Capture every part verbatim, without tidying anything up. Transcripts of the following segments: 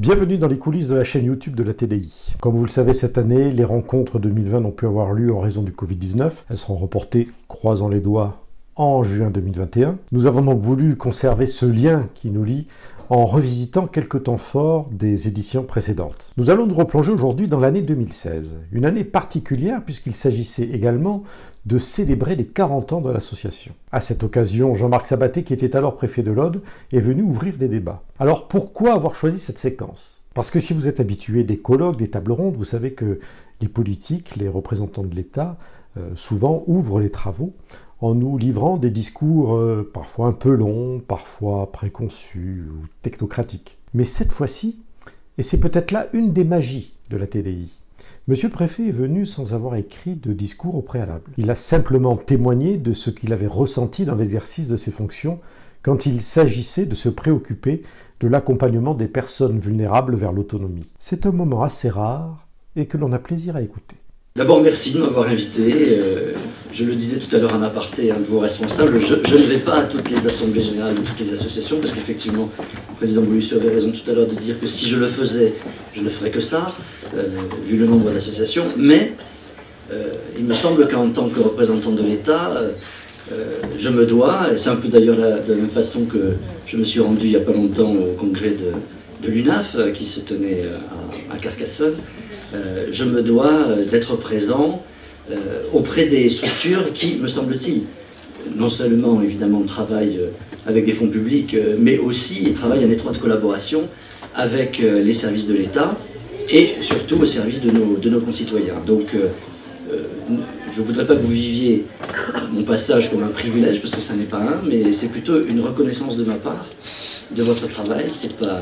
Bienvenue dans les coulisses de la chaîne YouTube de la T D I. Comme vous le savez, cette année, les rencontres deux mille vingt n'ont pu avoir lieu en raison du Covid dix-neuf. Elles seront reportées, croisant les doigts, en juin deux mille vingt et un. Nous avons donc voulu conserver ce lien qui nous lie en revisitant quelques temps forts des éditions précédentes. Nous allons nous replonger aujourd'hui dans l'année deux mille seize, une année particulière puisqu'il s'agissait également de célébrer les quarante ans de l'association. À cette occasion, Jean-Marc Sabaté, qui était alors préfet de l'Aude, est venu ouvrir des débats. Alors pourquoi avoir choisi cette séquence ? Parce que si vous êtes habitué des colloques, des tables rondes, vous savez que les politiques, les représentants de l'État, euh, souvent ouvrent les travaux en nous livrant des discours euh, parfois un peu longs, parfois préconçus ou technocratiques. Mais cette fois-ci, et c'est peut-être là une des magies de la T D I, Monsieur le Préfet est venu sans avoir écrit de discours au préalable. Il a simplement témoigné de ce qu'il avait ressenti dans l'exercice de ses fonctions quand il s'agissait de se préoccuper de l'accompagnement des personnes vulnérables vers l'autonomie. C'est un moment assez rare et que l'on a plaisir à écouter. D'abord, merci de m'avoir invité. Euh, je le disais tout à l'heure en aparté à un de vos responsables, je, je ne vais pas à toutes les assemblées générales de toutes les associations, parce qu'effectivement, le président Boulussu avait raison tout à l'heure de dire que si je le faisais, je ne ferais que ça, euh, vu le nombre d'associations. Mais euh, il me semble qu'en tant que représentant de l'État, euh, euh, je me dois, et c'est un peu d'ailleurs la, de la même façon que je me suis rendu il n'y a pas longtemps au congrès de, de l'U N A F, qui se tenait à, à Carcassonne, Euh, je me dois d'être présent euh, auprès des structures qui, me semble-t-il, non seulement évidemment travaillent avec des fonds publics, euh, mais aussi travaillent en étroite collaboration avec euh, les services de l'État et surtout au service de nos, de nos concitoyens. Donc euh, euh, je ne voudrais pas que vous viviez mon passage comme un privilège, parce que ça n'est pas un, mais c'est plutôt une reconnaissance de ma part de votre travail. C'est pas...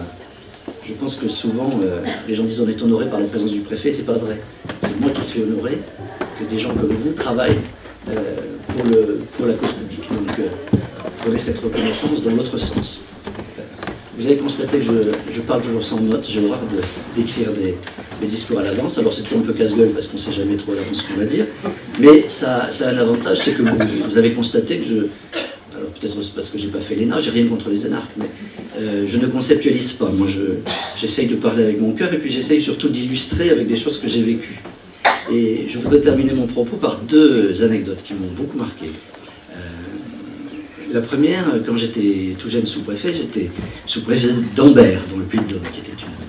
Je pense que souvent, euh, les gens disent on est honoré par la présence du préfet, c'est pas vrai. C'est moi qui suis honoré que des gens comme vous travaillent euh, pour, le, pour la cause publique. Donc, euh, prenez cette reconnaissance dans l'autre sens. Euh, vous avez constaté que je, je parle toujours sans notes, j'ai horreur d'écrire des, des discours à l'avance. Alors c'est toujours un peu casse-gueule parce qu'on ne sait jamais trop à l'avance ce qu'on va dire. Mais ça, ça a un avantage, c'est que vous, vous avez constaté que je... Alors peut-être parce que j'ai pas fait l'E N A, j'ai rien contre les énarques, mais euh, je ne conceptualise pas. Moi, j'essaye de parler avec mon cœur et puis j'essaye surtout d'illustrer avec des choses que j'ai vécues. Et je voudrais terminer mon propos par deux anecdotes qui m'ont beaucoup marqué. Euh, la première, quand j'étais tout jeune sous-préfet, j'étais sous-préfet d'Ambert, dans le Puy-de-Dôme, qui était une,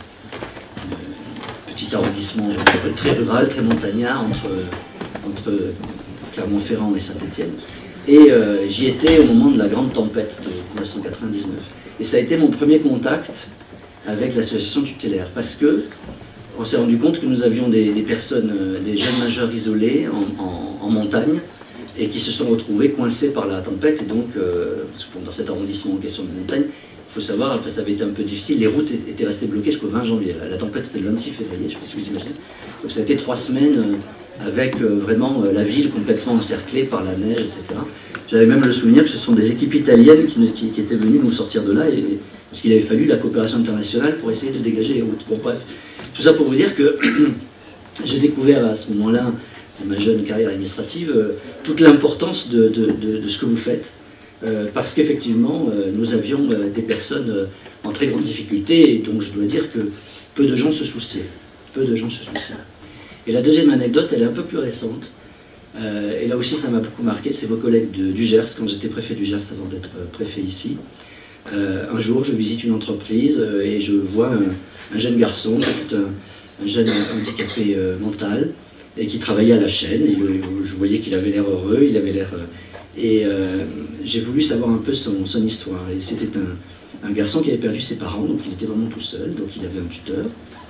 une petit arrondissement très rural, très montagnard, entre, entre Clermont-Ferrand et Saint-Étienne. Et euh, j'y étais au moment de la grande tempête de mille neuf cent quatre-vingt-dix-neuf. Et ça a été mon premier contact avec l'association tutélaire, parce que on s'est rendu compte que nous avions des, des personnes, euh, des jeunes majeurs isolés en, en, en montagne, et qui se sont retrouvés coincés par la tempête. Et donc, euh, dans cet arrondissement en question de montagne, il faut savoir, enfin, ça avait été un peu difficile, les routes étaient restées bloquées jusqu'au vingt janvier. La, la tempête, c'était le vingt-six février, je ne sais pas si vous imaginez. Donc ça a été trois semaines... Euh, avec euh, vraiment euh, la ville complètement encerclée par la neige, et cetera. J'avais même le souvenir que ce sont des équipes italiennes qui, qui, qui étaient venues nous sortir de là, et, et, parce qu'il avait fallu la coopération internationale pour essayer de dégager les routes. Bon bref, tout ça pour vous dire que j'ai découvert à ce moment-là, dans ma jeune carrière administrative, euh, toute l'importance de, de, de, de ce que vous faites, euh, parce qu'effectivement, euh, nous avions euh, des personnes euh, en très grande difficulté, et donc je dois dire que peu de gens se souciaient. Peu de gens se souciaient. Et la deuxième anecdote, elle est un peu plus récente, euh, et là aussi ça m'a beaucoup marqué, c'est vos collègues de, du Gers, quand j'étais préfet du Gers avant d'être préfet ici. Euh, un jour, je visite une entreprise euh, et je vois un, un jeune garçon, qui était un, un jeune handicapé euh, mental, et qui travaillait à la chaîne, et je, je voyais qu'il avait l'air heureux, il avait l'air... Euh, et euh, j'ai voulu savoir un peu son, son histoire, et c'était un, un garçon qui avait perdu ses parents, donc il était vraiment tout seul, donc il avait un tuteur.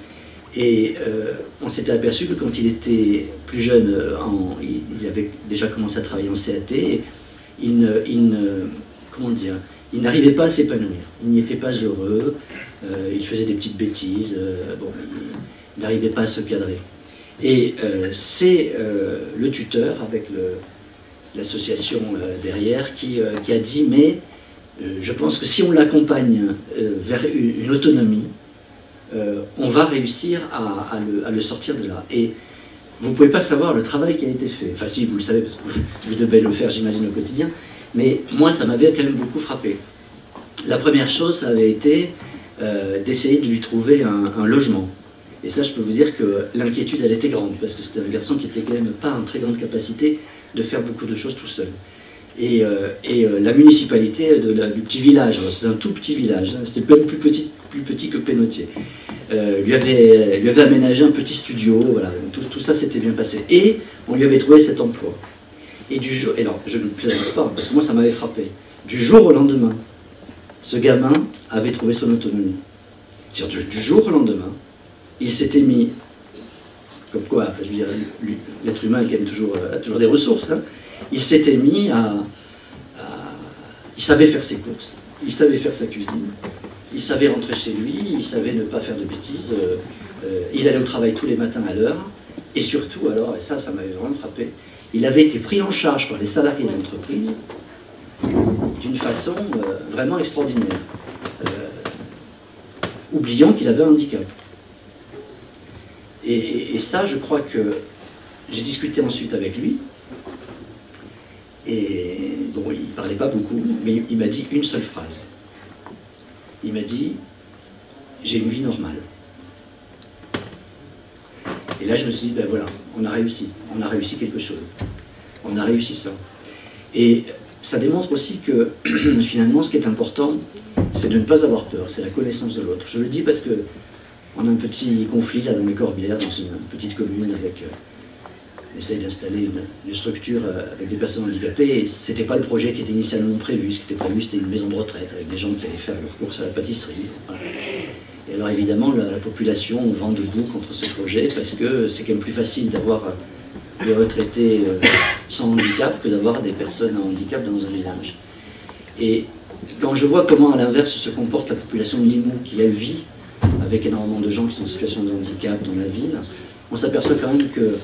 Et euh, on s'était aperçu que quand il était plus jeune, en, il, il avait déjà commencé à travailler en C A T, il ne, il ne, comment dire, il n'arrivait pas à s'épanouir, il n'y était pas heureux, euh, il faisait des petites bêtises, euh, bon, il n'arrivait pas à se cadrer. Et euh, c'est euh, le tuteur, avec l'association euh, derrière, qui, euh, qui a dit, mais euh, je pense que si on l'accompagne euh, vers une, une autonomie, Euh, on va réussir à, à, le, à le sortir de là. Et vous ne pouvez pas savoir le travail qui a été fait. Enfin si, vous le savez, parce que vous devez le faire, j'imagine, au quotidien. Mais moi, ça m'avait quand même beaucoup frappé. La première chose, ça avait été euh, d'essayer de lui trouver un, un logement. Et ça, je peux vous dire que l'inquiétude, elle était grande, parce que c'était un garçon qui était quand même pas en très grande capacité de faire beaucoup de choses tout seul. Et, euh, et euh, la municipalité de la, du petit village, c'était un tout petit village, hein, c'était même plus petit, plus petit que Pénautier, euh, lui, avait, lui avait aménagé un petit studio, voilà, tout, tout ça s'était bien passé. Et on lui avait trouvé cet emploi. Et du jour, et alors, je ne plaisante pas, parce que moi ça m'avait frappé, du jour au lendemain, ce gamin avait trouvé son autonomie. C'est-à-dire du, du jour au lendemain, il s'était mis, comme quoi, enfin, je veux dire, l'être humain qui aime toujours, a toujours des ressources, hein, il s'était mis à, à... Il savait faire ses courses, il savait faire sa cuisine, il savait rentrer chez lui, il savait ne pas faire de bêtises, euh, euh, il allait au travail tous les matins à l'heure, et surtout, alors, et ça, ça m'avait vraiment frappé, il avait été pris en charge par les salariés de l'entreprise d'une façon euh, vraiment extraordinaire, euh, oubliant qu'il avait un handicap. Et, et, et ça, je crois que j'ai discuté ensuite avec lui, et bon, il ne parlait pas beaucoup, mais il m'a dit une seule phrase. Il m'a dit « j'ai une vie normale ». Et là, je me suis dit, ben voilà, on a réussi, on a réussi quelque chose. On a réussi ça. Et ça démontre aussi que, finalement, ce qui est important, c'est de ne pas avoir peur, c'est la connaissance de l'autre. Je le dis parce que on a un petit conflit là dans les Corbières, dans une petite commune, avec, euh, on essaye d'installer une, une structure euh, avec des personnes handicapées, et c'était pas le projet qui était initialement prévu. Ce qui était prévu, c'était une maison de retraite, avec des gens qui allaient faire leurs courses à la pâtisserie. Voilà. Et alors évidemment, la, la population vend debout contre ce projet, parce que c'est quand même plus facile d'avoir euh, des retraités euh, sans handicap que d'avoir des personnes à handicap dans un village. Et quand je vois comment, à l'inverse, se comporte la population de Limoux, qui elle vit avec énormément de gens qui sont en situation de handicap dans la ville, on s'aperçoit quand même que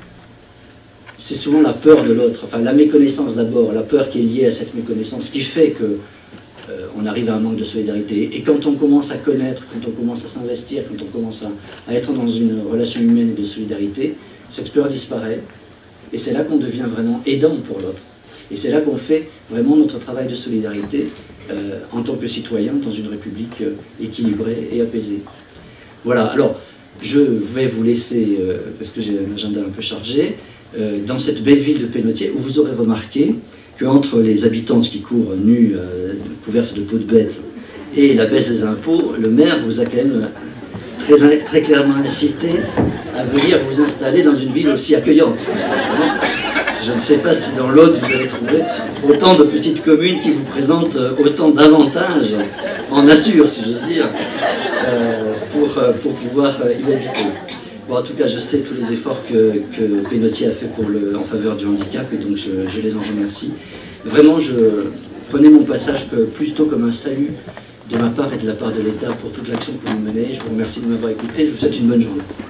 c'est souvent la peur de l'autre, enfin la méconnaissance d'abord, la peur qui est liée à cette méconnaissance, qui fait que euh, on arrive à un manque de solidarité. Et quand on commence à connaître, quand on commence à s'investir, quand on commence à, à être dans une relation humaine et de solidarité, cette peur disparaît, et c'est là qu'on devient vraiment aidant pour l'autre. Et c'est là qu'on fait vraiment notre travail de solidarité euh, en tant que citoyen dans une république euh, équilibrée et apaisée. Voilà, alors je vais vous laisser, euh, parce que j'ai un agenda un peu chargé, euh, dans cette belle ville de Pénautier, où vous aurez remarqué qu'entre les habitantes qui courent nues, euh, couvertes de peau de bête, et la baisse des impôts, le maire vous a quand même très, très clairement incité à venir vous installer dans une ville aussi accueillante. Parce que, vraiment, je ne sais pas si dans l'Aude vous allez trouver autant de petites communes qui vous présentent autant d'avantages en nature, si j'ose dire, euh, pour, pour pouvoir y habiter. Bon, en tout cas, je sais tous les efforts que, que Pénautier a fait pour le, en faveur du handicap, et donc je, je les en remercie. Vraiment, je prenais mon passage que, plutôt comme un salut de ma part et de la part de l'État pour toute l'action que vous menez. Je vous remercie de m'avoir écouté. Je vous souhaite une bonne journée.